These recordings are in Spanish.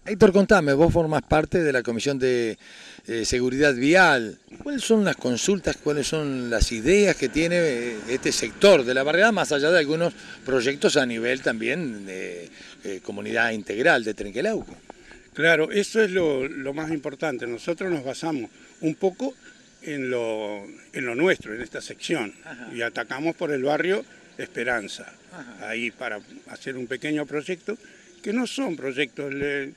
Héctor, contame, vos formás parte de la Comisión de Seguridad Vial. ¿Cuáles son las consultas, cuáles son las ideas que tiene este sector de la barriada, más allá de algunos proyectos a nivel también de comunidad integral de Trenquelauquen? Claro, eso es lo más importante. Nosotros nos basamos un poco en lo nuestro, en esta sección, Ajá. y atacamos por el barrio Esperanza, Ajá. ahí para hacer un pequeño proyecto, que no son proyectos.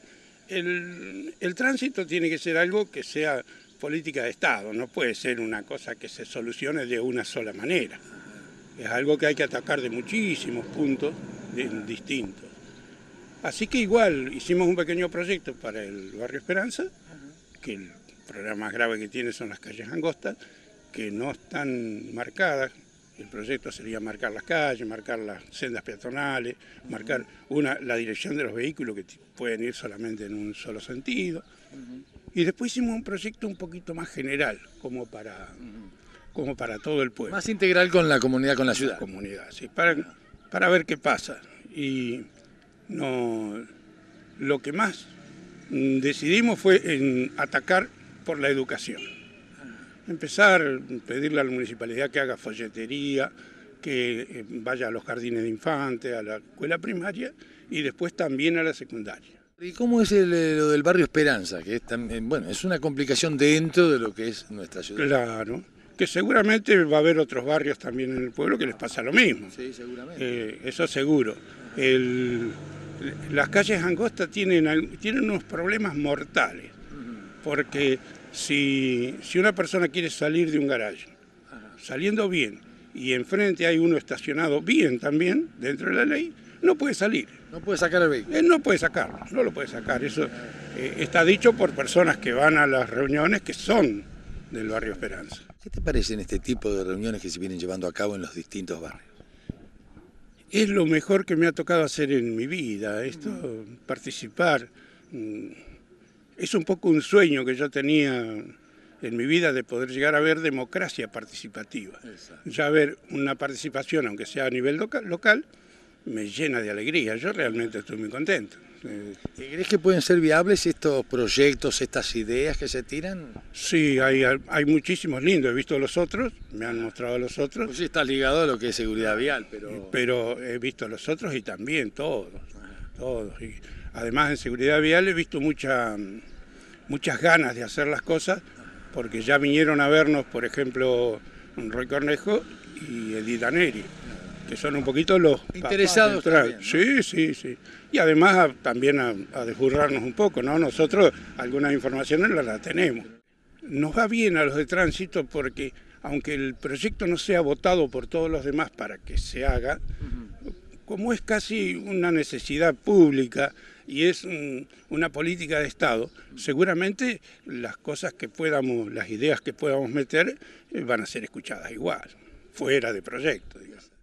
El tránsito tiene que ser algo que sea política de Estado, no puede ser una cosa que se solucione de una sola manera. Es algo que hay que atacar de muchísimos puntos distintos. Así que igual hicimos un pequeño proyecto para el barrio Esperanza, que el problema más grave que tiene son las calles angostas, que no están marcadas. El proyecto sería marcar las calles, marcar las sendas peatonales, marcar la dirección de los vehículos que pueden ir solamente en un solo sentido. Y después hicimos un proyecto un poquito más general, como para todo el pueblo. Más integral con la comunidad, con la ciudad. Comunidad, sí, para ver qué pasa. Y no, lo que más decidimos fue en atacar por la educación. Empezar, pedirle a la municipalidad que haga folletería, que vaya a los jardines de infantes, a la escuela primaria y después también a la secundaria. ¿Y cómo es lo del barrio Esperanza? Que es también, bueno, es una complicación dentro de lo que es nuestra ciudad. Claro, que seguramente va a haber otros barrios también en el pueblo que les pasa lo mismo. Sí, seguramente. Eso seguro. Las calles angostas tienen unos problemas mortales, porque si una persona quiere salir de un garaje, saliendo bien, y enfrente hay uno estacionado bien también, dentro de la ley, no puede salir. No puede sacar el vehículo. Él no puede sacarlo, no lo puede sacar. Eso está dicho por personas que van a las reuniones que son del barrio Esperanza. ¿Qué te parecen este tipo de reuniones que se vienen llevando a cabo en los distintos barrios? Es lo mejor que me ha tocado hacer en mi vida, esto, participar. Es un poco un sueño que yo tenía en mi vida de poder llegar a ver democracia participativa. Exacto. Ya ver una participación, aunque sea a nivel local, me llena de alegría. Yo realmente estoy muy contento. ¿Crees que pueden ser viables estos proyectos, estas ideas que se tiran? Sí, hay muchísimos lindos. He visto los otros, me han mostrado los otros. Pues sí, está ligado a lo que es seguridad vial, pero he visto los otros y también todos. Y además en seguridad vial he visto muchas ganas de hacer las cosas, porque ya vinieron a vernos, por ejemplo, Roy Cornejo y Edith Daneri, que son un poquito los interesados también, ¿no? Sí. Y además también a desburrarnos un poco, ¿no? Nosotros algunas informaciones las tenemos. Nos va bien a los de tránsito porque, aunque el proyecto no sea votado por todos los demás para que se haga, como es casi una necesidad pública y es una política de Estado, seguramente las ideas que podamos meter van a ser escuchadas igual, fuera de proyecto, digamos.